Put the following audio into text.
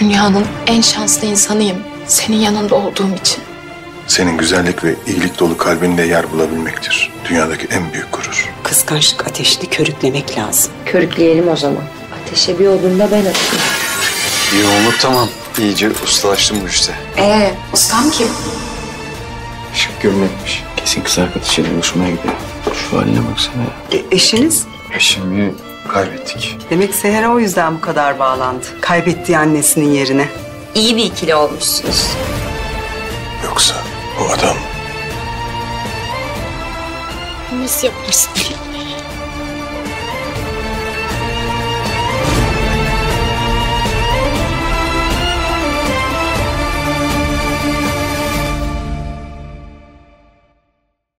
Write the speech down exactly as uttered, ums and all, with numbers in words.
Dünyanın en şanslı insanıyım. Senin yanında olduğum için. Senin güzellik ve iyilik dolu kalbinde yer bulabilmektir dünyadaki en büyük gurur. Kıskançlık ateşini körüklemek lazım. Körükleyelim o zaman. Ateşe bir odunda ben atayım. Yoğunluk tamam. İyice ustalaştım bu işte. Ee, ustam kim? Şık görünekmiş. Kesin kız arkadaşıyla buluşmaya gidiyor. Şu haline baksana ya. E, eşiniz? Eşimi kaybettik. Demek Seher'e o yüzden bu kadar bağlandı. Kaybettiği annesinin yerine. İyi bir ikili olmuşsunuz. Yoksa o adam Nasıl yaparsın?